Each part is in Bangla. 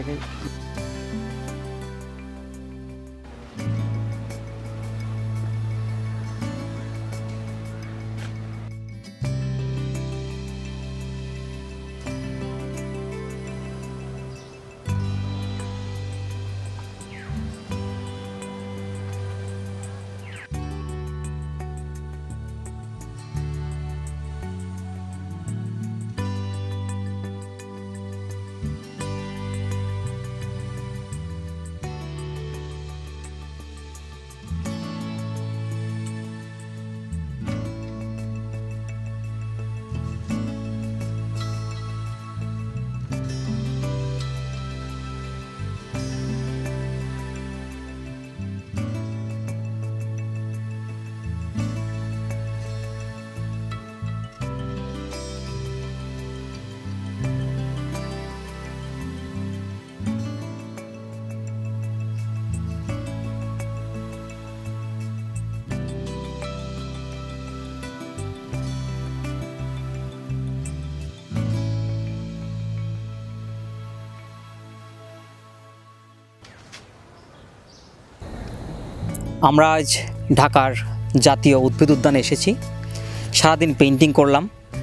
আমরা আজ ঢাকার জাতীয় উদ্ভিদ উদ্যানে এসেছি। সারাদিন পেইন্টিং করলাম,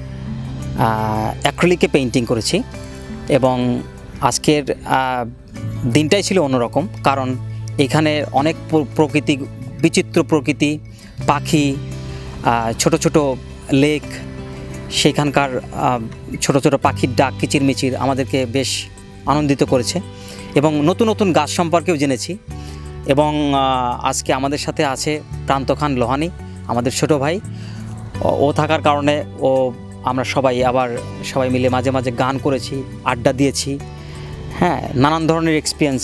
অ্যাক্রিলিকে পেইন্টিং করেছি এবং আজকের দিনটাই ছিল অন্যরকম, কারণ এখানে অনেক প্রকৃতি, বিচিত্র প্রকৃতি, পাখি, ছোট ছোট লেক, সেখানকার ছোট ছোট পাখির ডাক, কিচিরমিচির আমাদেরকে বেশ আনন্দিত করেছে এবং নতুন নতুন গাছ সম্পর্কেও জেনেছি। এবং আজকে আমাদের সাথে আছে প্রান্ত খান লোহানী, আমাদের ছোট ভাই। ও থাকার কারণে আমরা সবাই মিলে মাঝে মাঝে গান করেছি, আড্ডা দিয়েছি। হ্যাঁ, নানান ধরনের এক্সপিরিয়েন্স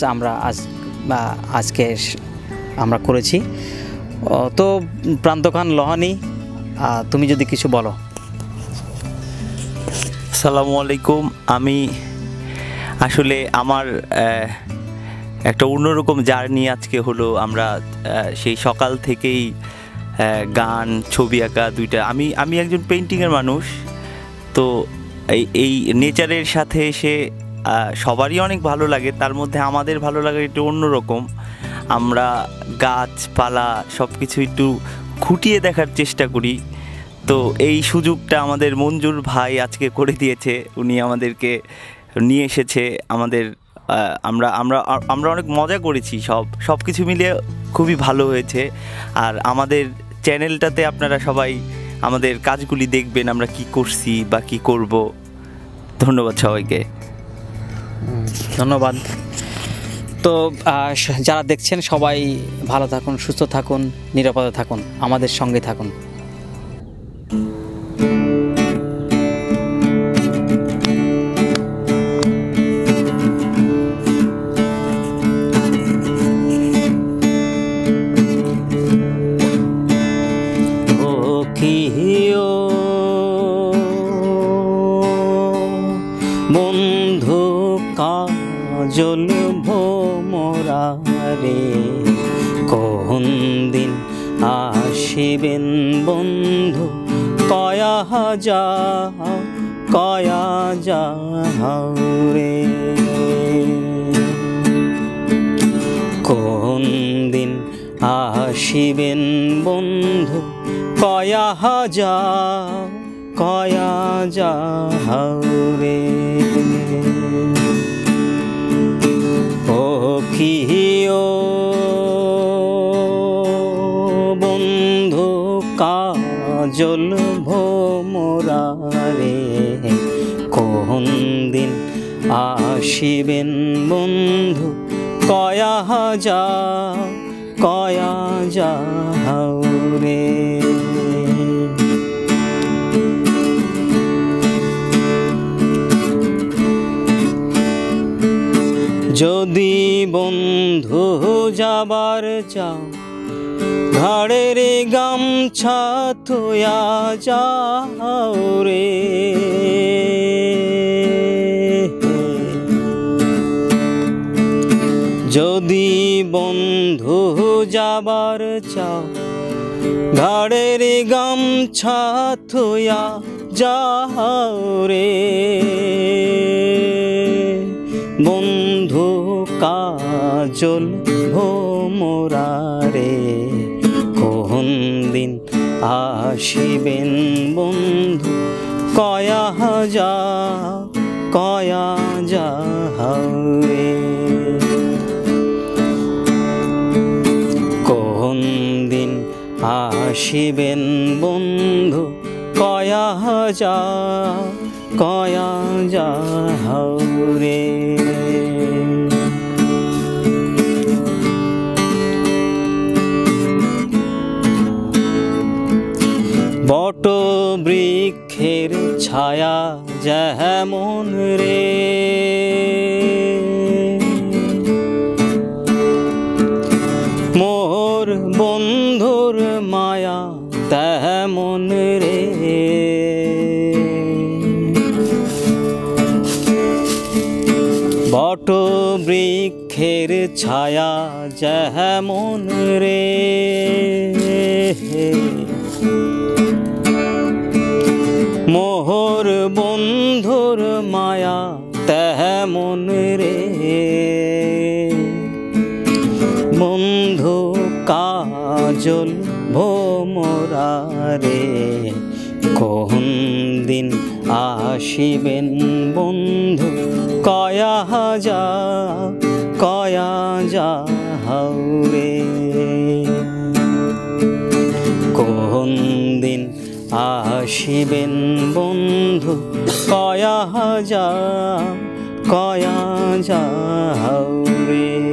আজকে আমরা করেছি। তো প্রান্ত খান লোহানী, তুমি যদি কিছু বলো। আসসালামু আলাইকুম। আমি আসলে আমার একটা অন্যরকম জার্নি আজকে হলো। আমরা সেই সকাল থেকেই গান, ছবি আঁকা দুইটা। আমি একজন পেইন্টিংয়ের মানুষ, তো এই নেচারের সাথে এসে সবারই অনেক ভালো লাগে। তার মধ্যে আমাদের ভালো লাগে একটু অন্যরকম। আমরা গাছপালা সব কিছু একটু খুঁটিয়ে দেখার চেষ্টা করি। তো এই সুযোগটা আমাদের মঞ্জুর ভাই আজকে করে দিয়েছে। উনি আমাদেরকে নিয়ে এসেছে। আমরা অনেক মজা করেছি। সব কিছু মিলিয়ে খুবই ভালো হয়েছে। আর আমাদের চ্যানেলটাতে আপনারা সবাই আমাদের কাজগুলি দেখবেন, আমরা কি করছি বা কি করব। ধন্যবাদ সবাইকে। ধন্যবাদ। তো যারা দেখছেন সবাই ভালো থাকুন, সুস্থ থাকুন, নিরাপদে থাকুন, আমাদের সঙ্গে থাকুন। বন্ধু কাজল ভোমরা রে, কোন দিন আসিবেন বন্ধু, কয়া যাও রে, কোন দিন আসিবেন বন্ধু, কয়া যাও রে। ও কিও বন্ধু কাজল ভোমরা রে, কোন দিন আসিবেন বন্ধু, কয়া যাও রে। যদি বন্ধু যাবার চাও, ঘাড়ের গামছা থুয়া যাও রে, যদি বন্ধু যাবার চাও, ঘাড়ের গামছা থুয়া যাও রে, বন্ধু কাজল ভোমরারে কোন দিন আসিবেন বন্ধু কয়া যাহারে কোন দিন আসিবেন বন্ধু কয়া যাহারে বট বৃক্ষের ছায়া যেমন রে মোর বন্ধুর মায়া তেমন রে বট বৃক্ষের ছায়া যেমন রে মোর বন্ধুর মায়া তেমন রে বন্ধু কাজল ভোমরারে কোন দিন আসিবেন বন্ধু কয়া যাহারে কোন দিন আসিবেন বন্ধু কয়া যাহারে